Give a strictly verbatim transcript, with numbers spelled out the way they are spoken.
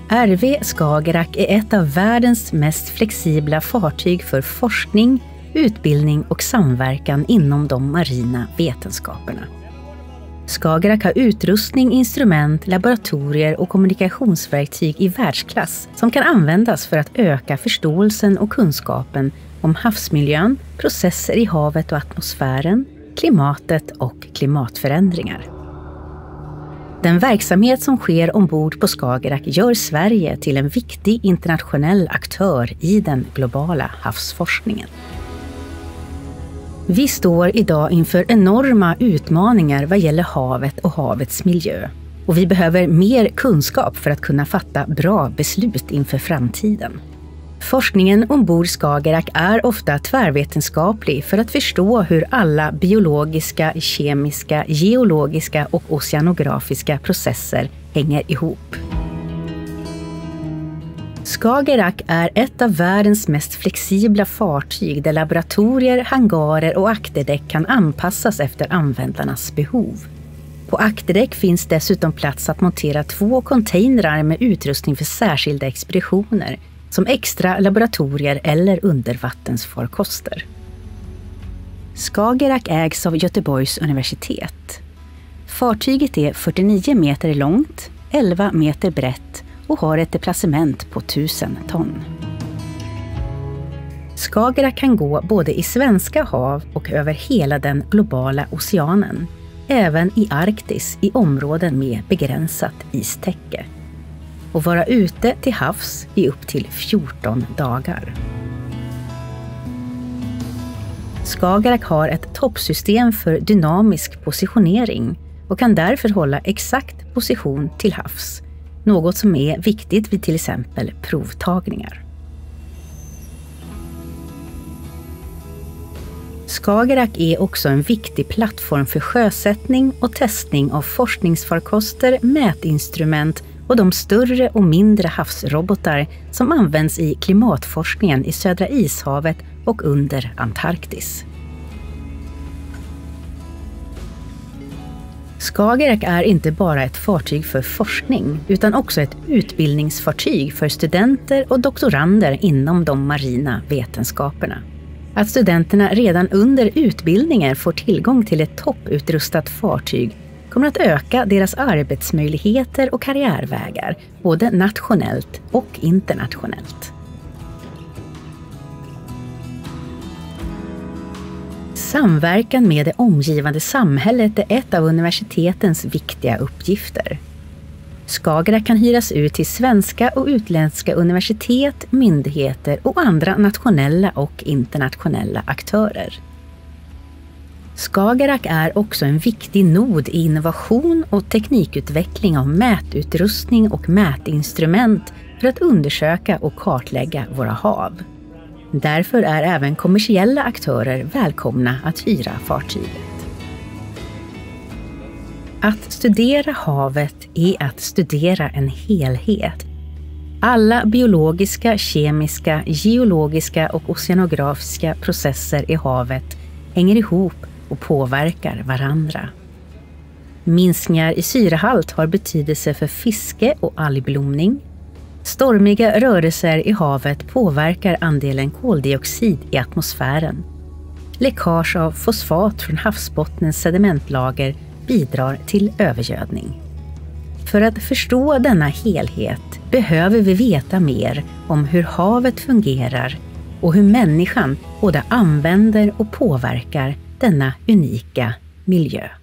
R V Skagerrak är ett av världens mest flexibla fartyg för forskning, utbildning och samverkan inom de marina vetenskaperna. Skagerrak har utrustning, instrument, laboratorier och kommunikationsverktyg i världsklass som kan användas för att öka förståelsen och kunskapen om havsmiljön, processer i havet och atmosfären, klimatet och klimatförändringar. Den verksamhet som sker ombord på Skagerrak gör Sverige till en viktig internationell aktör i den globala havsforskningen. Vi står idag inför enorma utmaningar vad gäller havet och havets miljö. Och vi behöver mer kunskap för att kunna fatta bra beslut inför framtiden. Forskningen ombord Skagerrak är ofta tvärvetenskaplig för att förstå hur alla biologiska, kemiska, geologiska och oceanografiska processer hänger ihop. Skagerrak är ett av världens mest flexibla fartyg där laboratorier, hangarer och akterdäck kan anpassas efter användarnas behov. På akterdäck finns dessutom plats att montera två containrar med utrustning för särskilda expeditioner, som extra laboratorier eller undervattensfarkoster. Skagerrak ägs av Göteborgs universitet. Fartyget är fyrtionio meter långt, elva meter brett och har ett deplacement på tusen ton. Skagerrak kan gå både i svenska hav och över hela den globala oceanen, även i Arktis i områden med begränsat istäcke, och vara ute till havs i upp till fjorton dagar. Skagerrak har ett toppsystem för dynamisk positionering och kan därför hålla exakt position till havs, något som är viktigt vid till exempel provtagningar. Skagerrak är också en viktig plattform för sjösättning och testning av forskningsfarkoster, mätinstrument och de större och mindre havsrobotar som används i klimatforskningen i Södra ishavet och under Antarktis. Skagerrak är inte bara ett fartyg för forskning utan också ett utbildningsfartyg för studenter och doktorander inom de marina vetenskaperna. Att studenterna redan under utbildningen får tillgång till ett topputrustat fartyg kommer att öka deras arbetsmöjligheter och karriärvägar, både nationellt och internationellt. Samverkan med det omgivande samhället är ett av universitetens viktiga uppgifter. Skagerrak kan hyras ut till svenska och utländska universitet, myndigheter och andra nationella och internationella aktörer. Skagerrak är också en viktig nod i innovation och teknikutveckling av mätutrustning och mätinstrument för att undersöka och kartlägga våra hav. Därför är även kommersiella aktörer välkomna att hyra fartyget. Att studera havet är att studera en helhet. Alla biologiska, kemiska, geologiska och oceanografiska processer i havet hänger ihop och påverkar varandra. Minskningar i syrehalt har betydelse för fiske och algblomning. Stormiga rörelser i havet påverkar andelen koldioxid i atmosfären. Läckage av fosfat från havsbottnens sedimentlager bidrar till övergödning. För att förstå denna helhet behöver vi veta mer om hur havet fungerar och hur människan både använder och påverkar denna unika miljö.